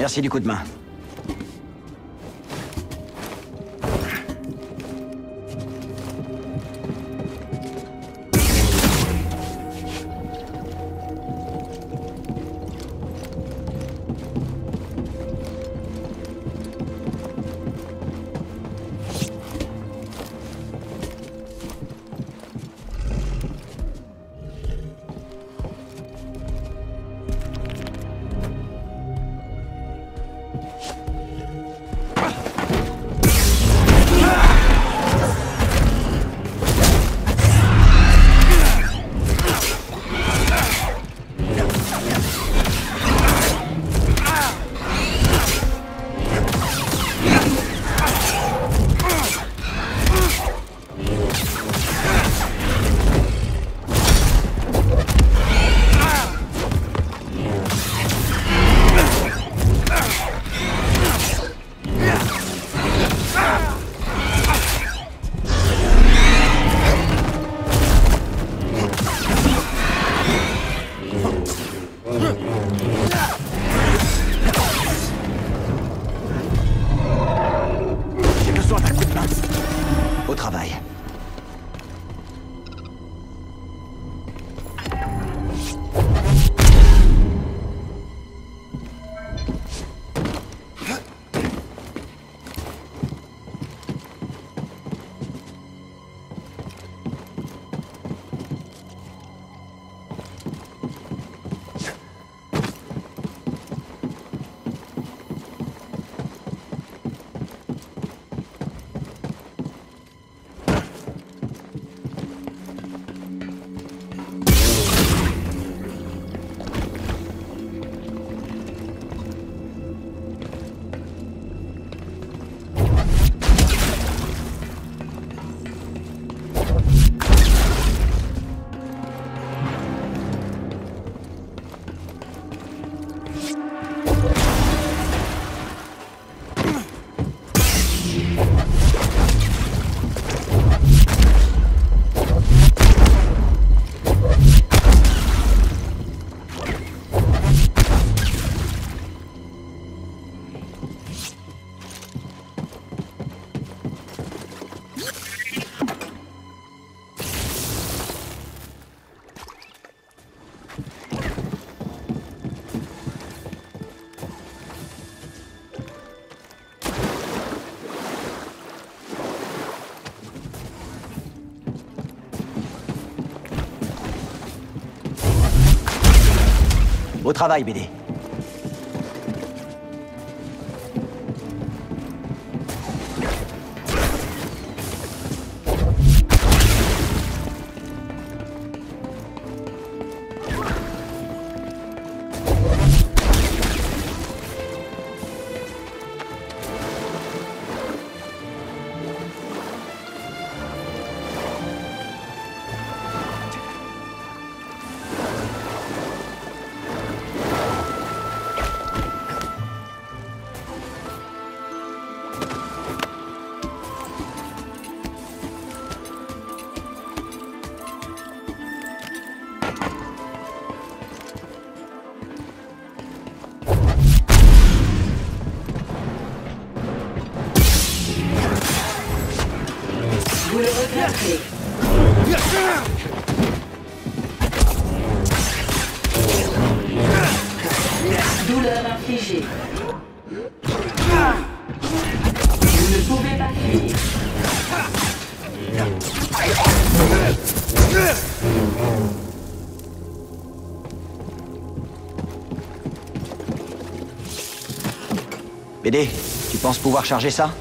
Merci du coup de main. Au travail. Au travail, BD. Vous le regrettez. Douleur infligée. Vous ne pouvez pas fuir. BD, tu penses pouvoir charger ça?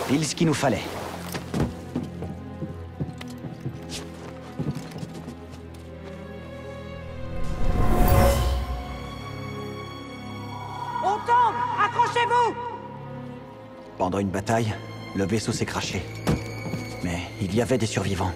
Pile ce qu'il nous fallait. On tombe! Accrochez-vous! Pendant une bataille, le vaisseau s'est craché. Mais il y avait des survivants.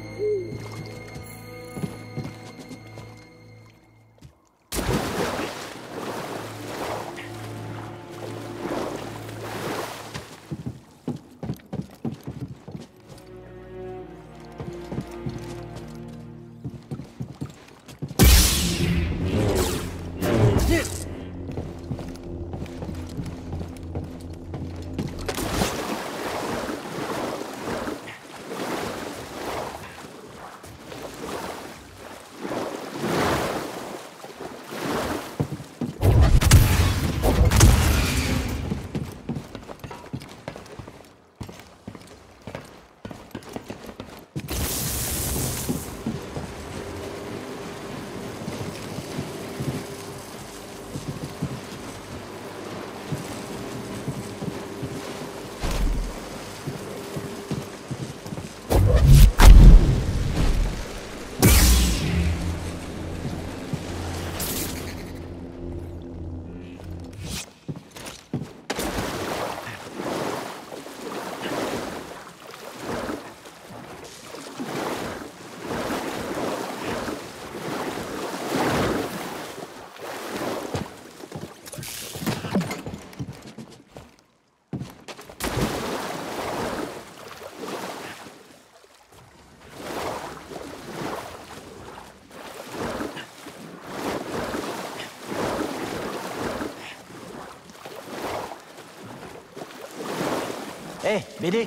Hé, BD!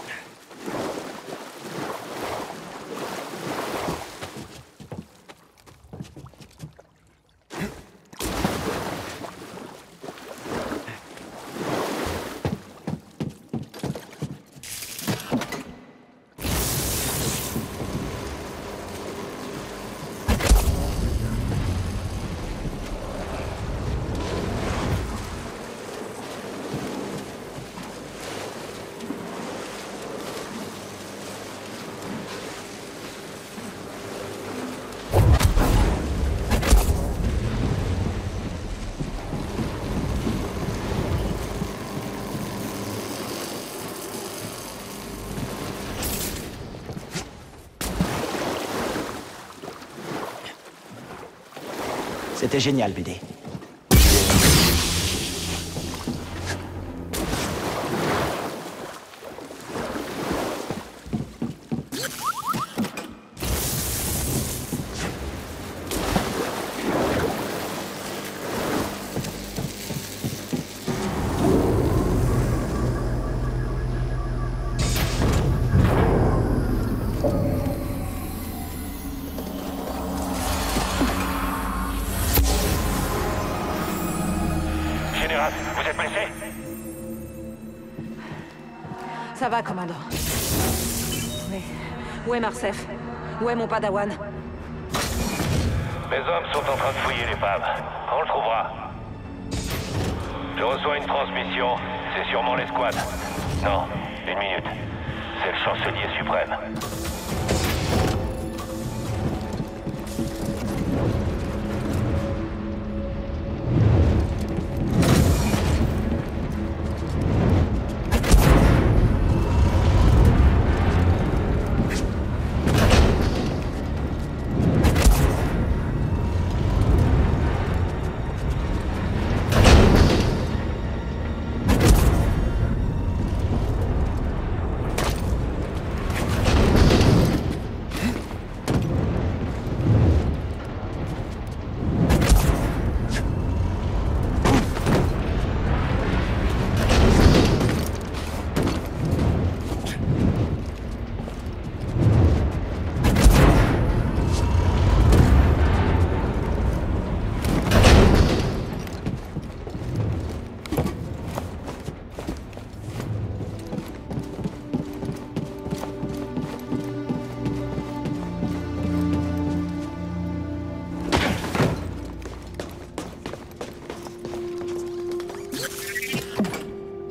C'était génial, BD. Vous êtes blessé? Ça va, commandant. Mais où est Marcef? Où est mon padawan? Mes hommes sont en train de fouiller l'épave. On le trouvera. Je reçois une transmission. C'est sûrement l'escouade. Non, une minute. C'est le chancelier suprême.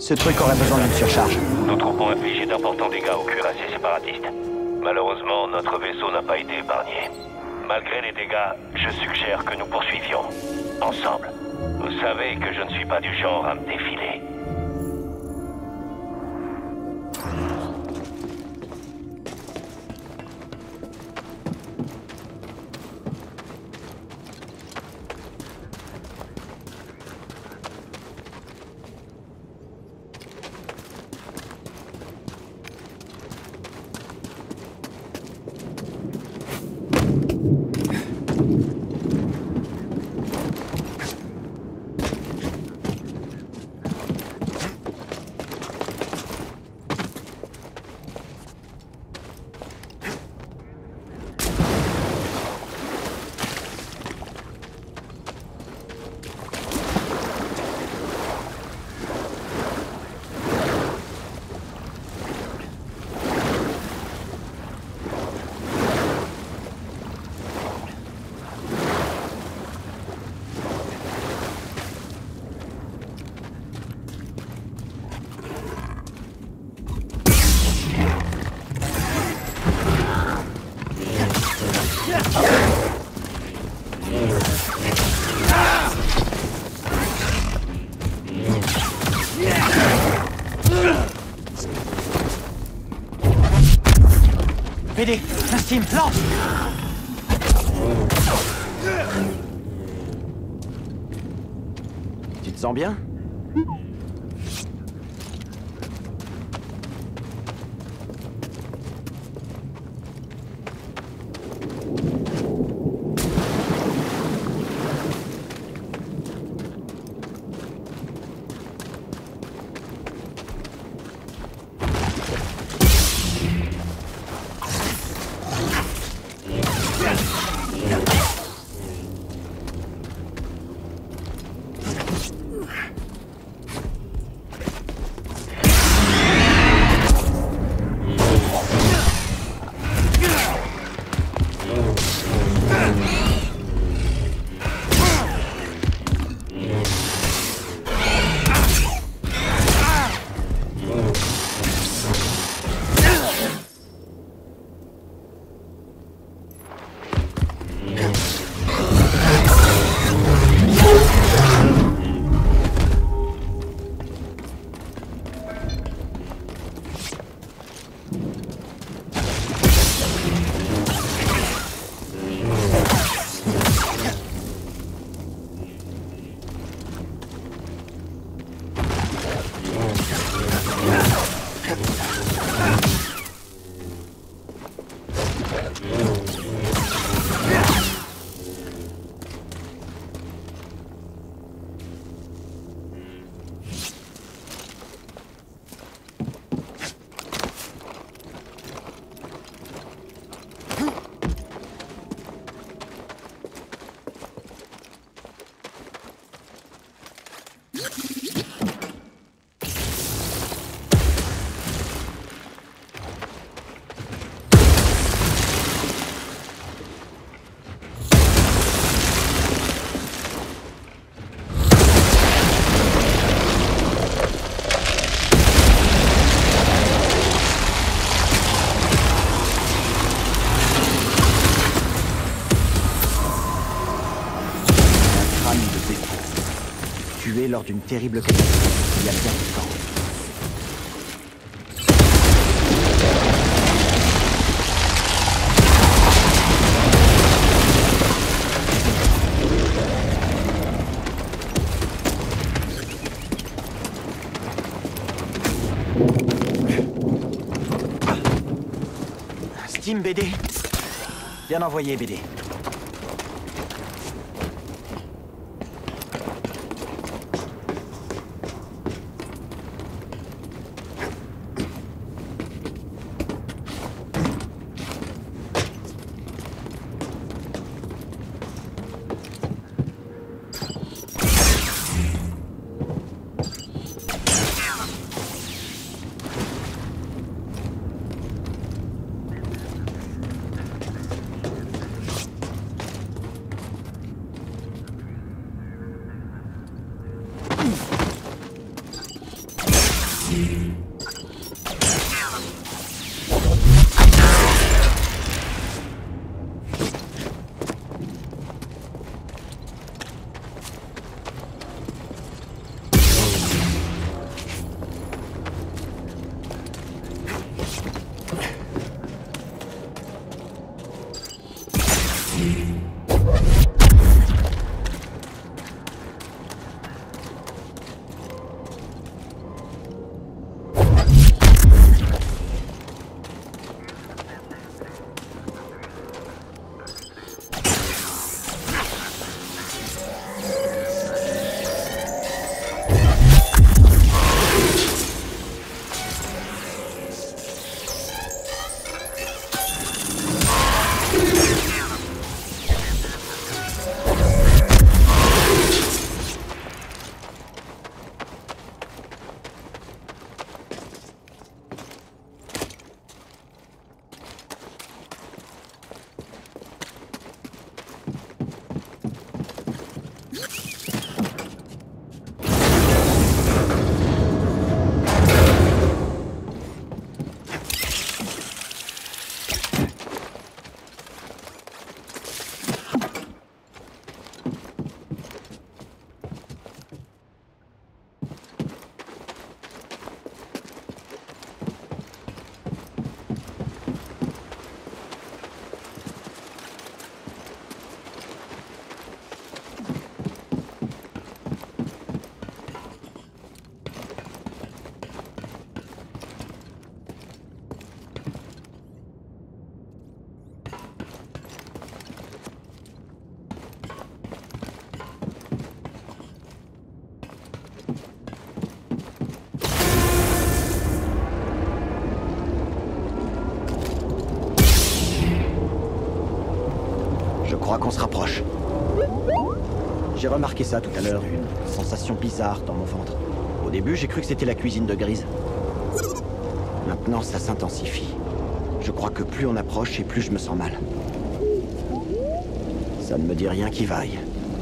Ce truc aurait besoin d'une surcharge. Nos troupes ont infligé d'importants dégâts aux cuirassés séparatistes. Malheureusement, notre vaisseau n'a pas été épargné. Malgré les dégâts, je suggère que nous poursuivions. Ensemble. Vous savez que je ne suis pas du genre à me défiler. BD, un Steam, lance! Tu te sens bien? Tué lors d'une terrible catastrophe il y a bien longtemps. Steam BD. Bien envoyé BD. crois qu'on se rapproche. J'ai remarqué ça tout à l'heure, une sensation bizarre dans mon ventre. Au début, j'ai cru que c'était la cuisine de Grise. Maintenant, ça s'intensifie. Je crois que plus on approche et plus je me sens mal. Ça ne me dit rien qui vaille.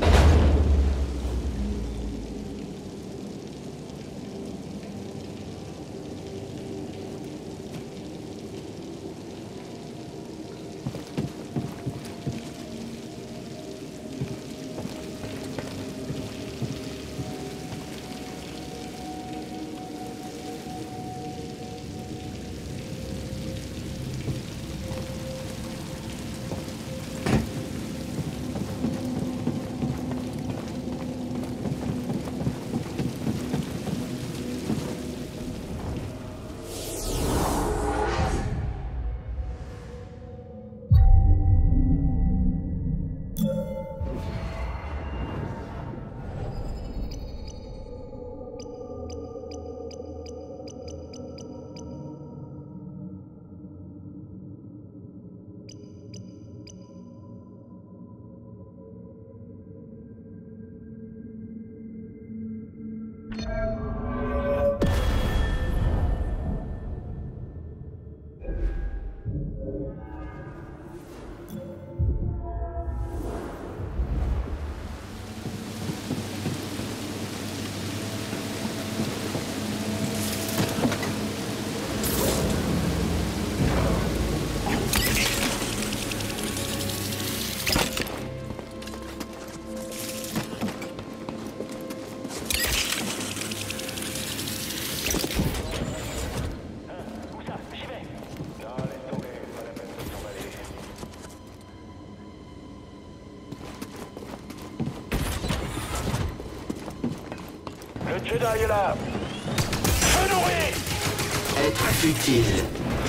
Le Jedi est là. Feu nourri. Être futile.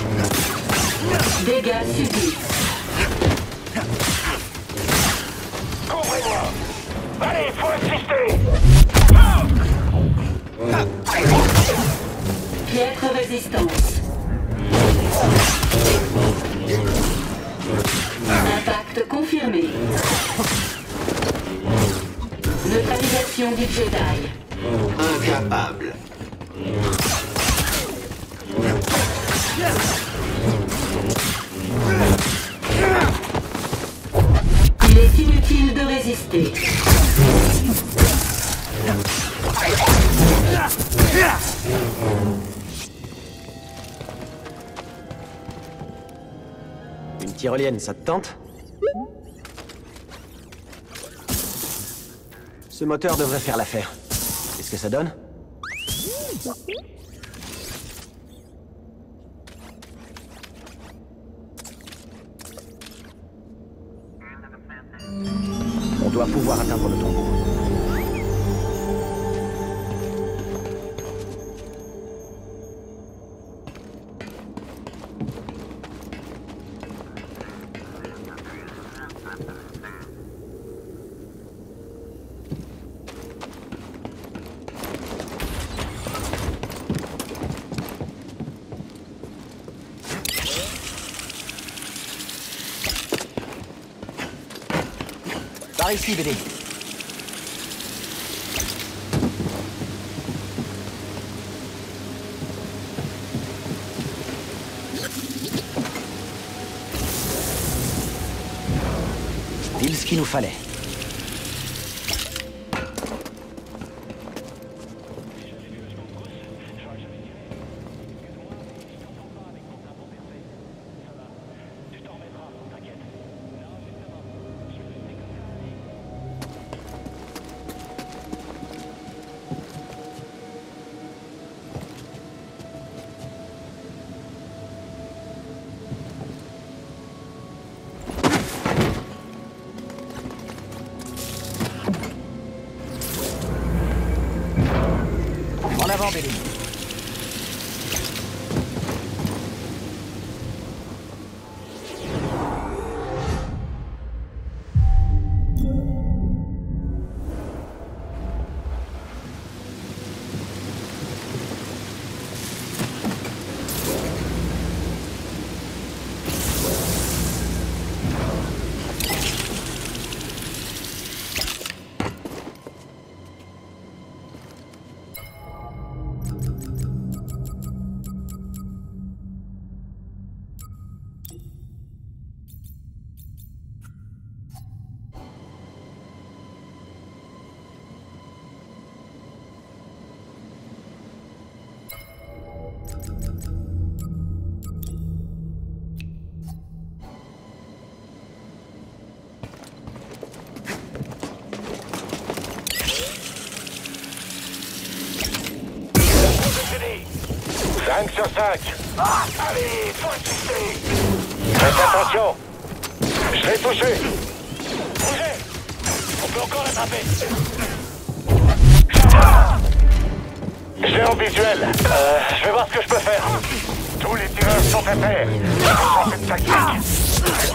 Dégâts subis. Couvrez-moi. Allez, faut assister. Piètre résistance. Impact confirmé. Neutralisation du Jedi. Incapable. Il est inutile de résister. Une tyrolienne, ça te tente? Ce moteur devrait faire l'affaire. Qu'est-ce que ça donne? On doit pouvoir atteindre le tombeau. Par ici, BD. Pile ce qu'il nous fallait. En avant, BD. je dis. 5 sur 5. Ah, allez, faut insister. Faites attention. Je l'ai touché. Bougez. On peut encore l'attraper. Je l'ai en visuel. Je vais voir ce que je peux faire. Tous les tireurs sont à terre. Sans cette tactique.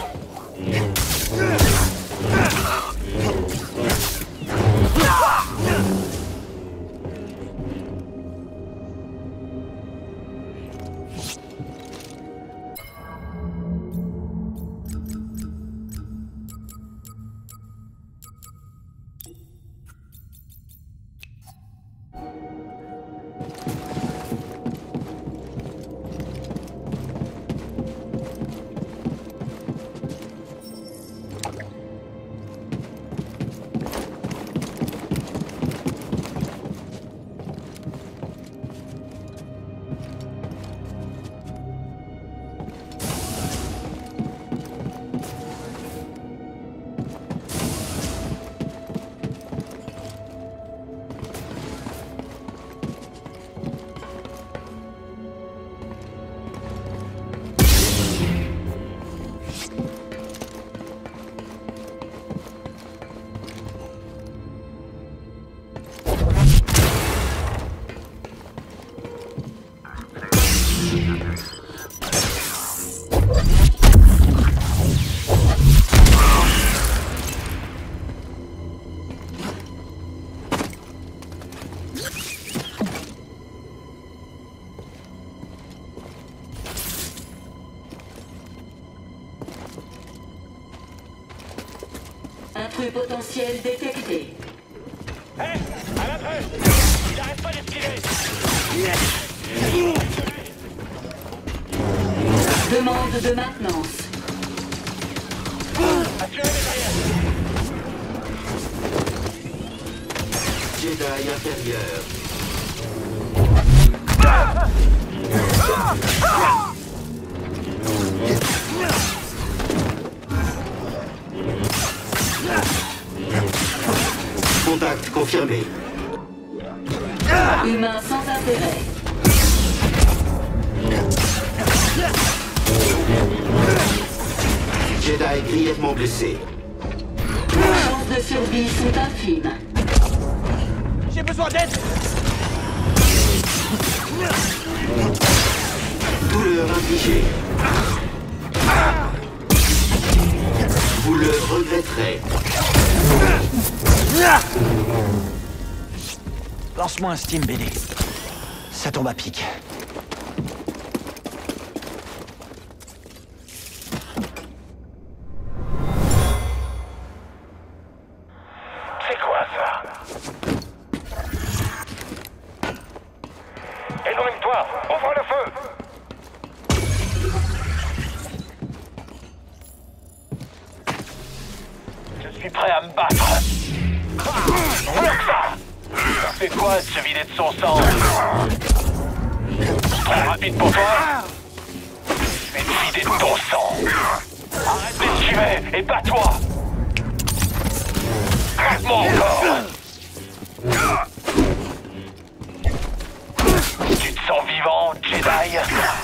Intrus potentiel détecté. Hé, à l'intrus. Il n'arrête pas d'esquiver. Demande de maintenance. Assurez les barrières. Jedi intérieur. Contact confirmé. Humain sans intérêt. Jedi grièvement blessé. Chances de survie sont infimes. J'ai besoin d'aide. Douleur infligée. Vous le regretterez. Lance-moi un Steam BD. Ça tombe à pic. C'est quoi ça? Éloigne-toi! Ouvre le feu! Je suis prêt à me battre! Bloque ça! Ça fait quoi de se vider de son sang? Très rapide pour toi? Je vais te vider de ton sang! Arrête d'esquiver et bats-toi! Crève-moi encore! Tu te sens vivant, Jedi?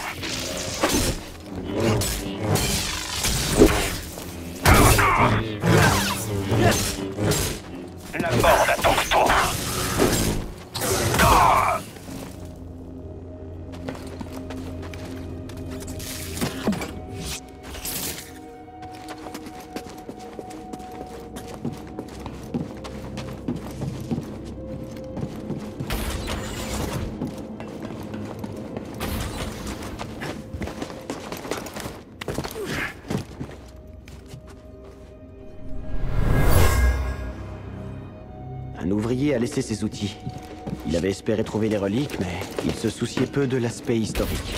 La mort n'attend que toi! Un ouvrier a laissé ses outils. Il avait espéré trouver les reliques, mais il se souciait peu de l'aspect historique.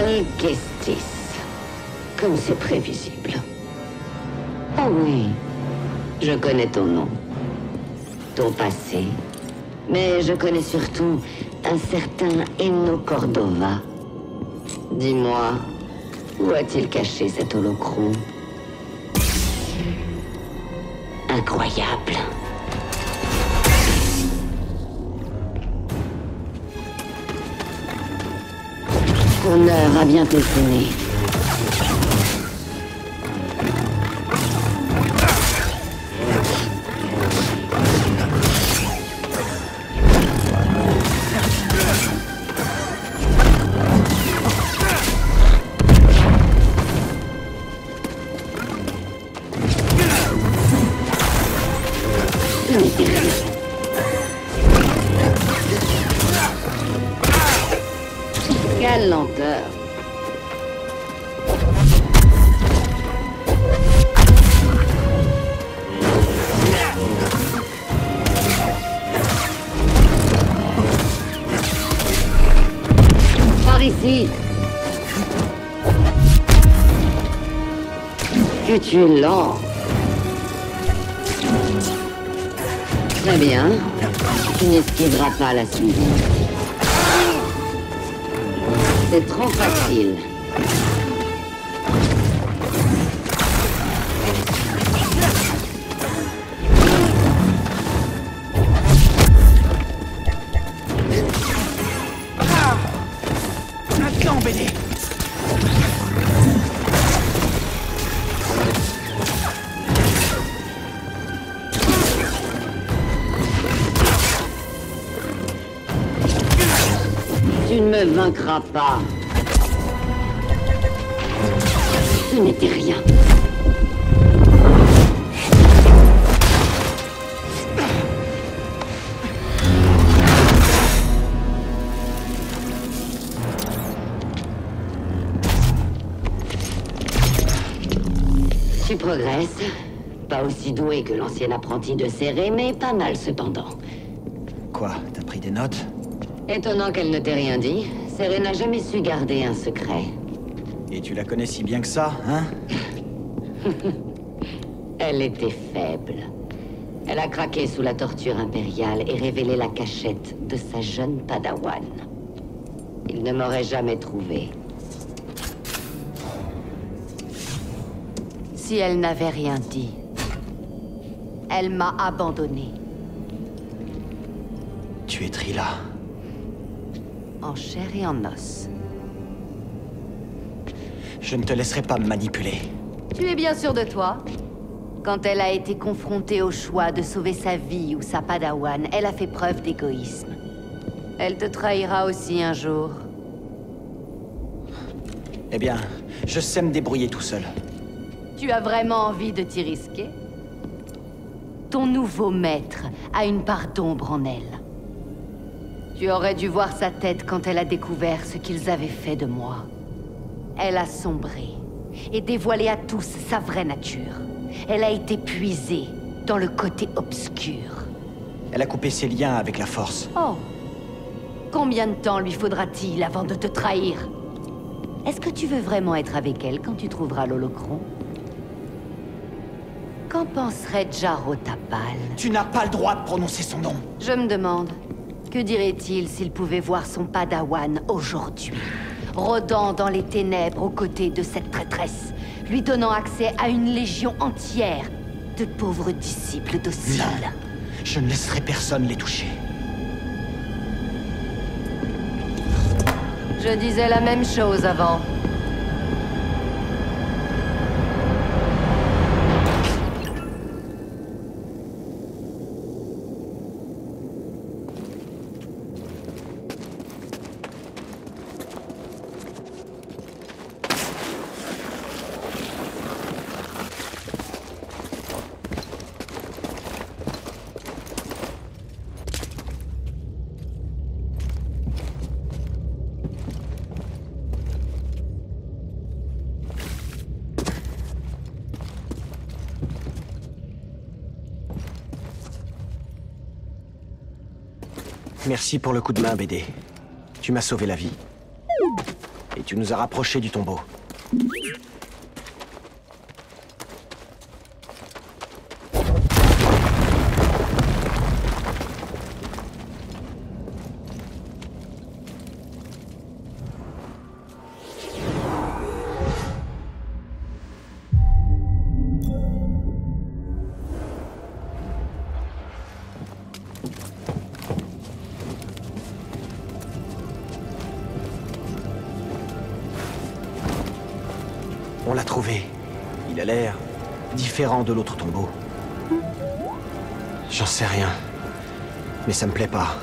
Alcestis. Comme c'est prévisible. Oh oui, je connais ton nom, ton passé, mais je connais surtout un certain Enno Cordova. Dis-moi, où a-t-il caché cet holocron? Incroyable. Ton heure a bientôt sonné. Ce n'était rien. Quelle lenteur. Par ici. Que tu es lent. Très bien. Tu n'esquiveras pas la suivante. C'est trop facile. Maintenant, BD. Tu ne me vaincras pas. Ce n'était rien. Tu progresses. Pas aussi doué que l'ancien apprenti de Serré, mais pas mal cependant. Quoi, t'as pris des notes? Étonnant qu'elle ne t'ait rien dit. Serré n'a jamais su garder un secret. Et tu la connais si bien que ça, hein? Elle était faible. Elle a craqué sous la torture impériale et révélé la cachette de sa jeune padawan. Il ne m'aurait jamais trouvé. Si elle n'avait rien dit, elle m'a abandonné. Tu es Trilla. En chair et en os. Je ne te laisserai pas me manipuler. Tu es bien sûr de toi? Quand elle a été confrontée au choix de sauver sa vie ou sa padawan, elle a fait preuve d'égoïsme. Elle te trahira aussi un jour. Eh bien, je sais me débrouiller tout seul. Tu as vraiment envie de t'y risquer? Ton nouveau maître a une part d'ombre en elle. Tu aurais dû voir sa tête quand elle a découvert ce qu'ils avaient fait de moi. Elle a sombré et dévoilé à tous sa vraie nature. Elle a été puisée dans le côté obscur. Elle a coupé ses liens avec la Force. Oh! Combien de temps lui faudra-t-il avant de te trahir? Est-ce que tu veux vraiment être avec elle quand tu trouveras l'holocron? Qu'en penserait Jaro Tapal? Tu n'as pas le droit de prononcer son nom. Je me demande, que dirait-il s'il pouvait voir son padawan aujourd'hui, rôdant dans les ténèbres aux côtés de cette traîtresse, lui donnant accès à une légion entière de pauvres disciples dociles? Non, je ne laisserai personne les toucher. Je disais la même chose avant. Merci pour le coup de main, BD. Tu m'as sauvé la vie. Et tu nous as rapprochés du tombeau. On l'a trouvé. Il a l'air différent de l'autre tombeau. J'en sais rien. Mais ça me plaît pas.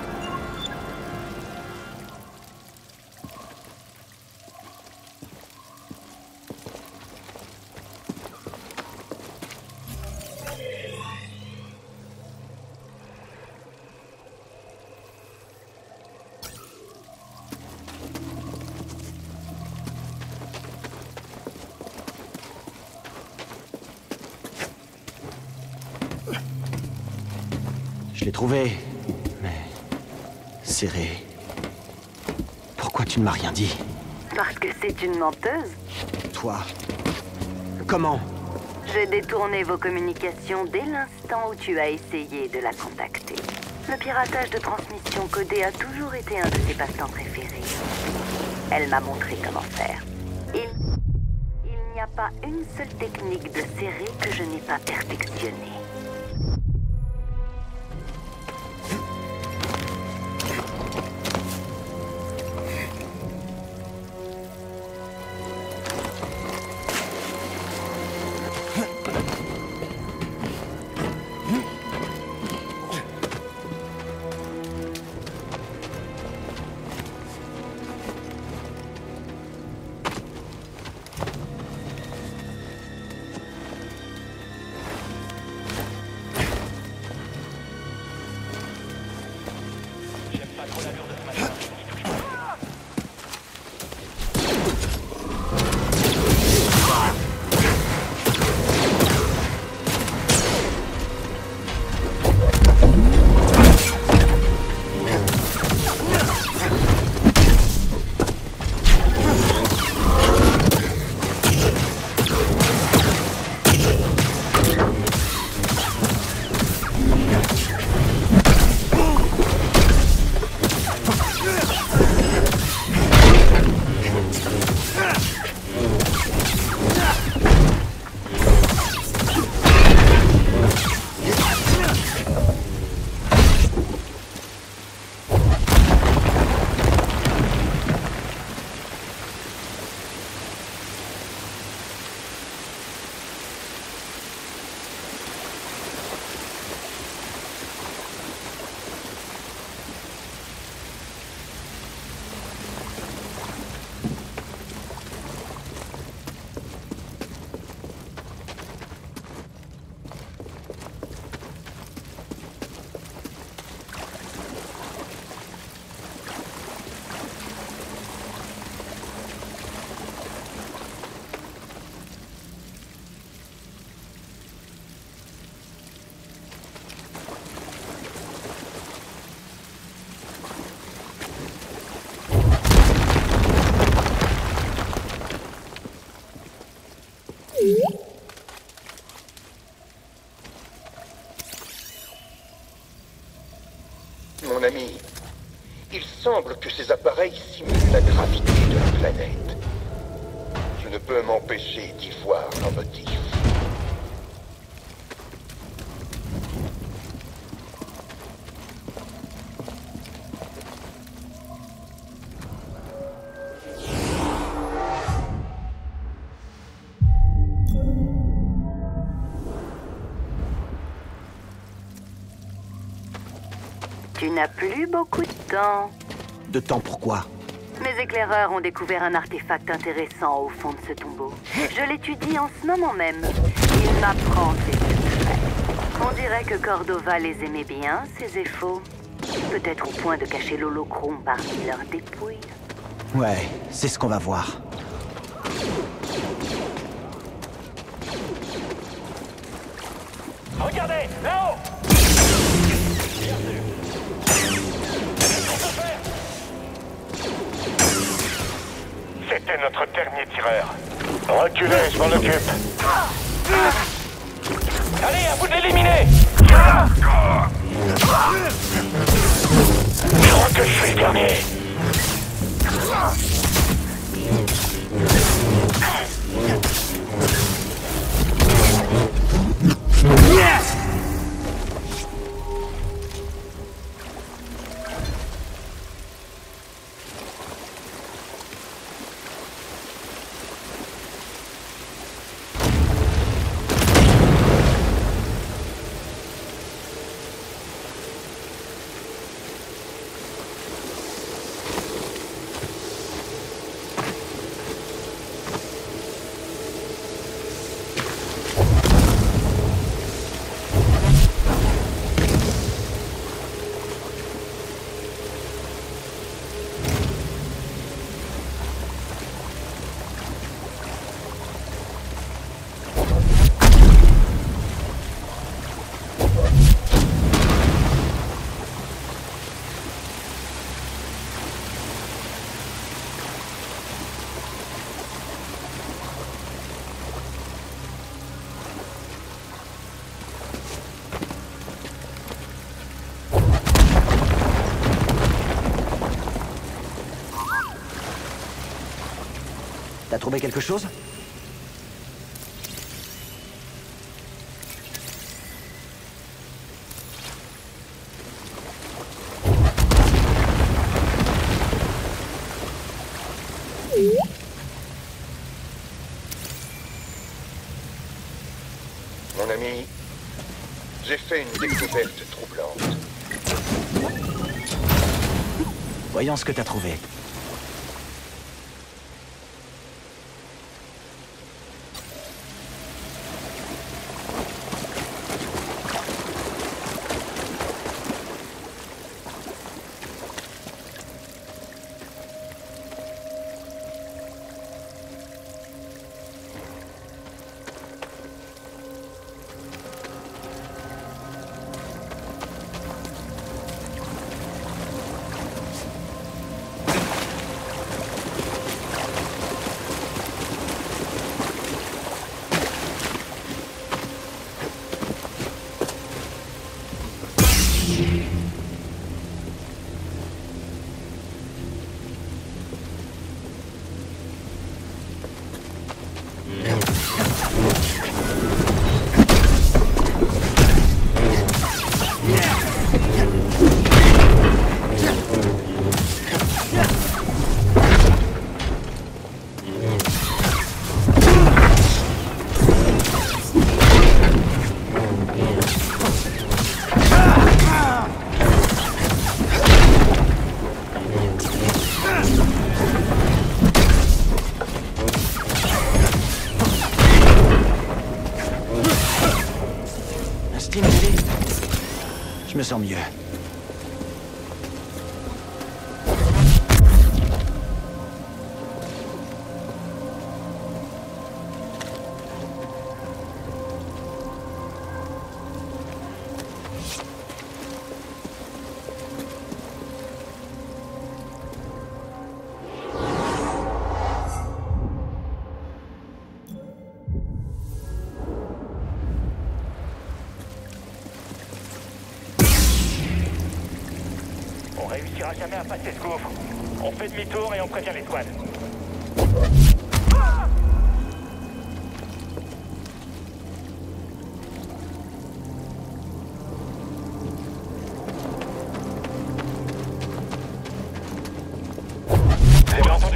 Je l'ai trouvé, mais serré. Pourquoi tu ne m'as rien dit? Parce que c'est une menteuse. Toi, comment? J'ai détourné vos communications dès l'instant où tu as essayé de la contacter. Le piratage de transmission codée a toujours été un de ses passe-temps préférés. Elle m'a montré comment faire. Il n'y a pas une seule technique de serrer que je n'ai pas perfectionnée. Mon ami, il semble que ces appareils simulent la gravité de la planète. Je ne peux m'empêcher d'y voir un motif. Tu n'as plus beaucoup de temps. De temps pourquoi? Mes éclaireurs ont découvert un artefact intéressant au fond de ce tombeau. Je l'étudie en ce moment même. Il m'apprend ses secrets. On dirait que Cordova les aimait bien, ces effaux. Peut-être au point de cacher l'holochrome parmi leurs dépouilles. Ouais, c'est ce qu'on va voir. Regardez, là-haut! C'était notre dernier tireur. Reculez, je m'en occupe. Allez, à vous de l'éliminer. Je crois que je suis le dernier. T'as trouvé quelque chose? Mon ami, j'ai fait une découverte troublante. Voyons ce que t'as trouvé. Je me sens mieux. On réussira jamais à passer ce gouffre. On fait demi-tour et on prévient les squads. Vous avez entendu?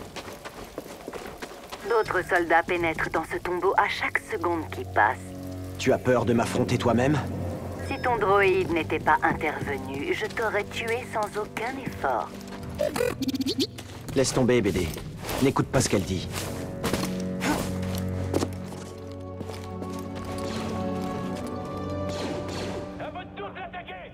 D'autres soldats pénètrent dans ce tombeau à chaque seconde qui passe. Tu as peur de m'affronter toi-même? Si ton droïde n'était pas intervenu, je t'aurais tué sans aucun effort. Laisse tomber, BD. N'écoute pas ce qu'elle dit. À votre tour d'attaquer!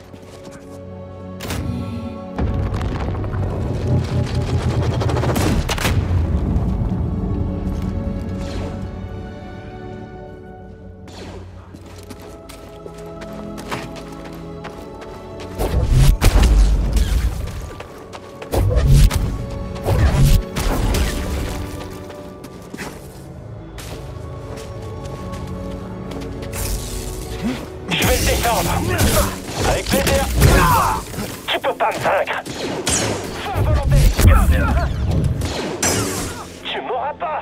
Je vais te défendre! Avec plaisir! Tu peux pas me vaincre! Feu à volonté! Tu m'auras pas!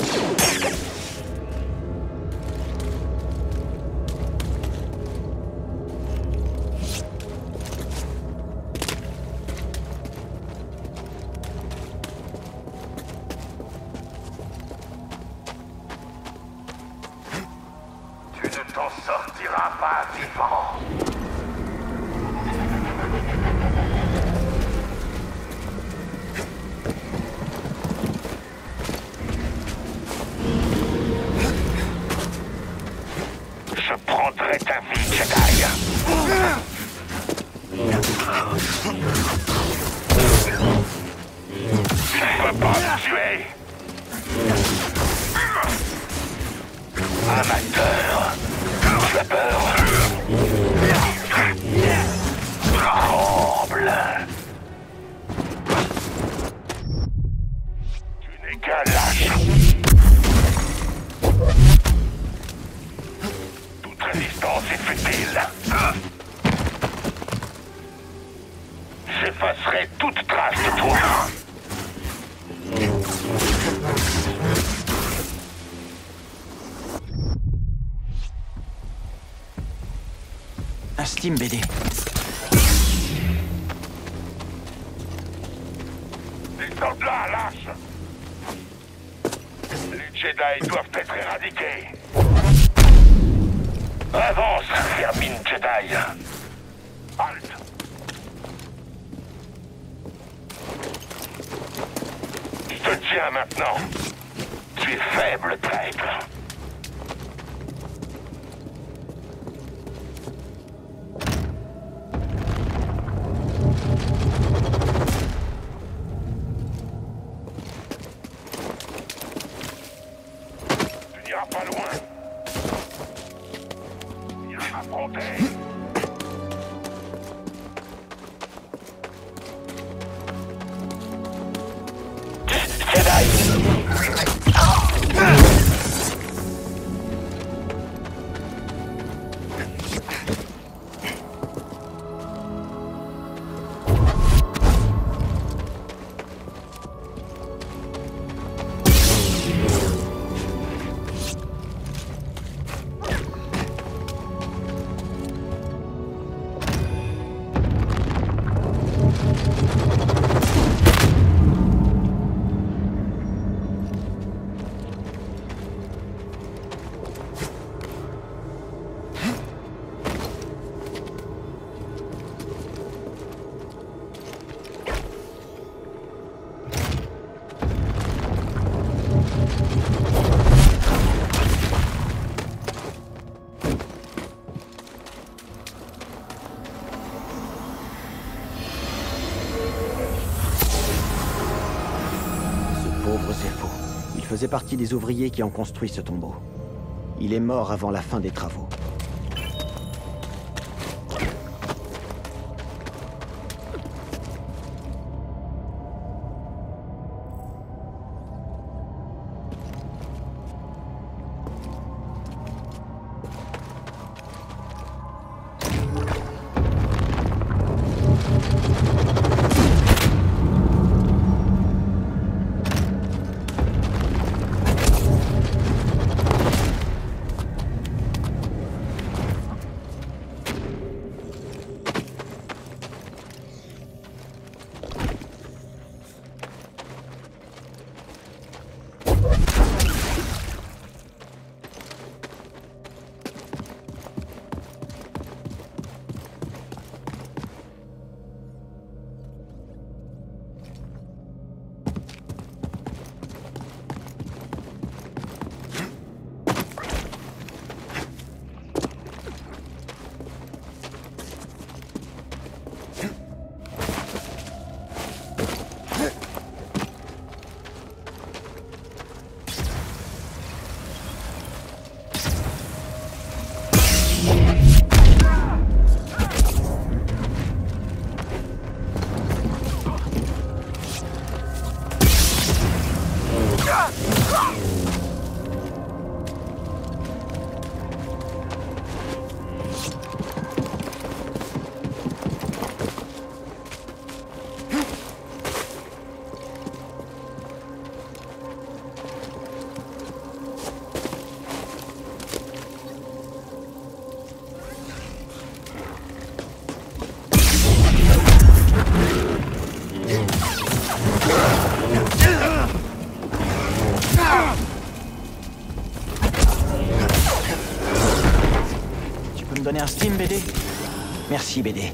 Tu ne t'en sortiras pas vivant! Je prendrai ta vie, Jedi! Je peux pas me tuer! Amateur! Tu as peur? Tremble! Tu n'es qu'un lâche! Toute résistance est futile! J'effacerai toute trace de toi! Un Steam, BD. Descends de là, lâche! Les Jedi doivent être éradiqués! Avance, vermine Jedi! Halt! Je te tiens maintenant! Tu es faible, traître! Tu n'iras pas loin! Viens m'affronter! Pauvre Zeffo. Il faisait partie des ouvriers qui ont construit ce tombeau. Il est mort avant la fin des travaux. Steam, BD? Merci, BD.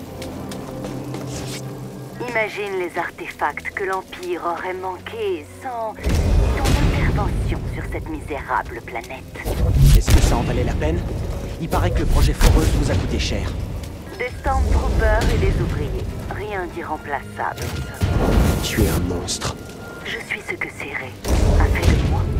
Imagine les artefacts que l'Empire aurait manqués sans ton intervention sur cette misérable planète. Est-ce que ça en valait la peine? Il paraît que le projet Foreuse vous a coûté cher. Des Stormtroopers et des ouvriers. Rien d'irremplaçable. Tu es un monstre. Je suis ce que Céré a fait de moi.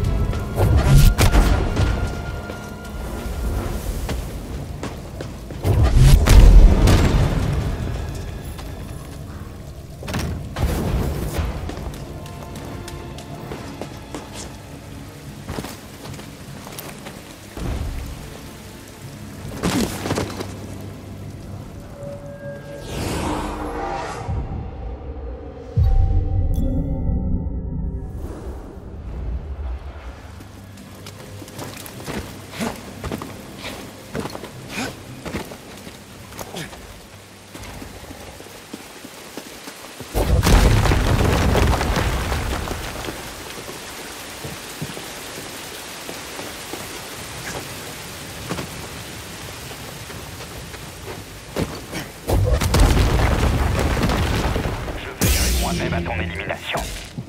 Même à ton élimination.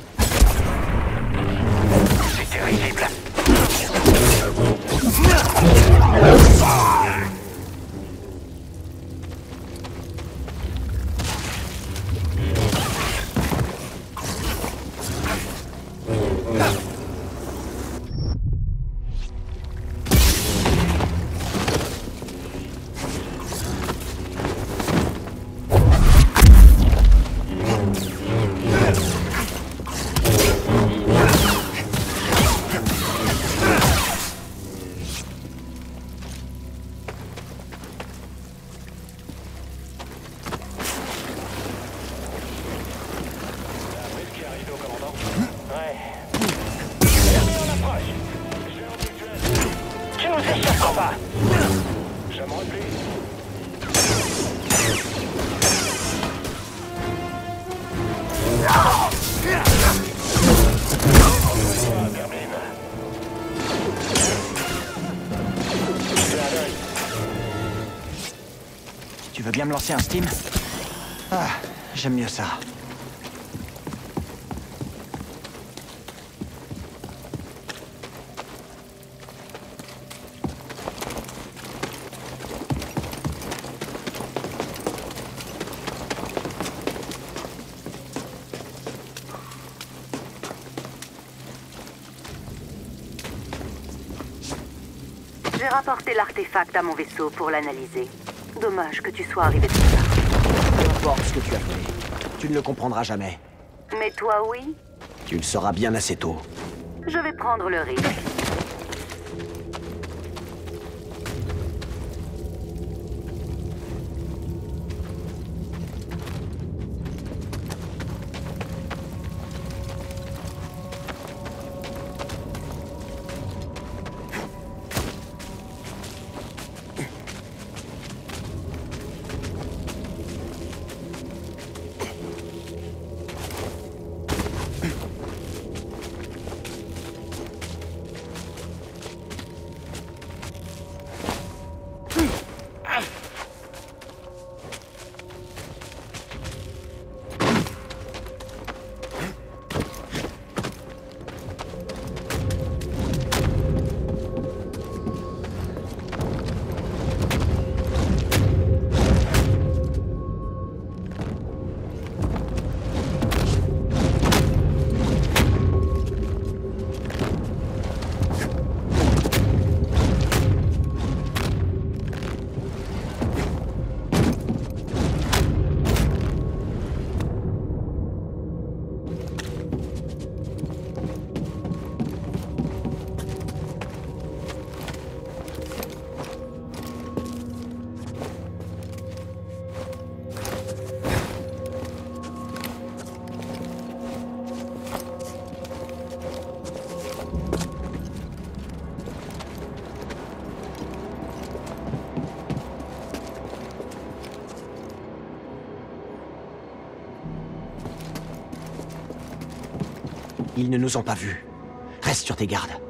C'était risible. Tu veux bien me lancer un Steam? Ah, j'aime mieux ça. J'ai rapporté l'artefact à mon vaisseau pour l'analyser. Dommage que tu sois arrivé trop tard. Peu importe ce que tu as fait, tu ne le comprendras jamais. Mais toi, oui? Tu le sauras bien assez tôt. Je vais prendre le risque. Ils ne nous ont pas vus. Reste sur tes gardes.